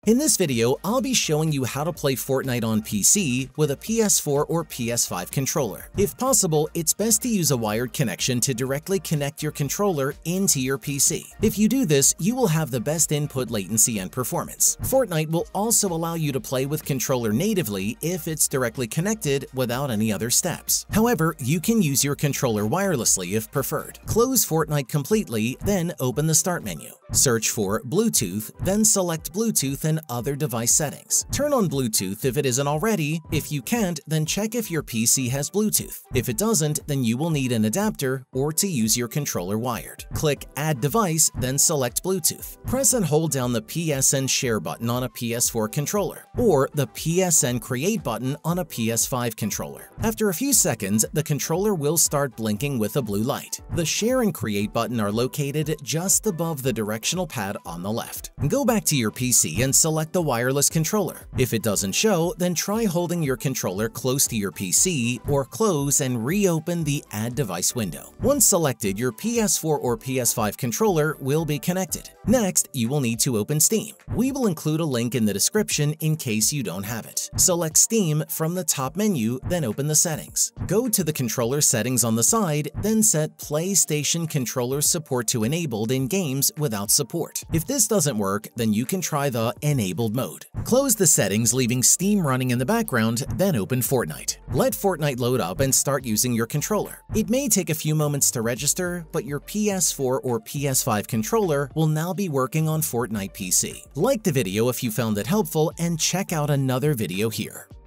In this video, I'll be showing you how to play Fortnite on PC with a PS4 or PS5 controller. If possible, it's best to use a wired connection to directly connect your controller into your PC. If you do this, you will have the best input latency and performance. Fortnite will also allow you to play with controller natively if it's directly connected without any other steps. However, you can use your controller wirelessly if preferred. Close Fortnite completely, then open the Start menu. Search for Bluetooth, then select Bluetooth and other device settings. Turn on Bluetooth if it isn't already. If you can't, then check if your PC has Bluetooth. If it doesn't, then you will need an adapter or to use your controller wired. Click Add Device, then select Bluetooth. Press and hold down the PSN Share button on a PS4 controller or the PSN Create button on a PS5 controller. After a few seconds, the controller will start blinking with a blue light. The Share and Create button are located just above the directional pad on the left. Go back to your PC and select the wireless controller. If it doesn't show, then try holding your controller close to your PC or close and reopen the Add Device window. Once selected, your PS4 or PS5 controller will be connected. Next, you will need to open Steam. We will include a link in the description in case you don't have it. Select Steam from the top menu, then open the settings. Go to the controller settings on the side, then set PlayStation controller support to enabled in games without support. If this doesn't work, then you can try the enabled mode. Close the settings, leaving Steam running in the background, then open Fortnite. Let Fortnite load up and start using your controller. It may take a few moments to register, but your PS4 or PS5 controller will now be working on Fortnite PC. Like the video if you found it helpful and check out another video here.